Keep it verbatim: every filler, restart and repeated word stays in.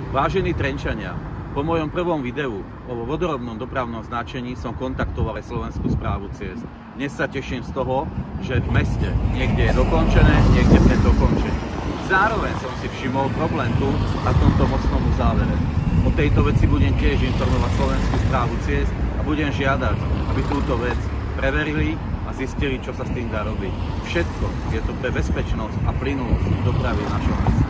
Vážení Trenčania, po mojom prvom videu o vodorovnom dopravnom značení som kontaktoval aj Slovenskú správu ciest. Dnes sa teším z toho, že v meste niekde je dokončené, niekde pred dokončením. Zároveň som si všimol problém tu na tomto mostnom závere. O tejto veci budem tiež informovať Slovenskú správu ciest a budem žiadať, aby túto vec preverili a zistili, čo sa s tým dá robiť. Všetko je to pre bezpečnosť a plynulosť dopravy v našom meste.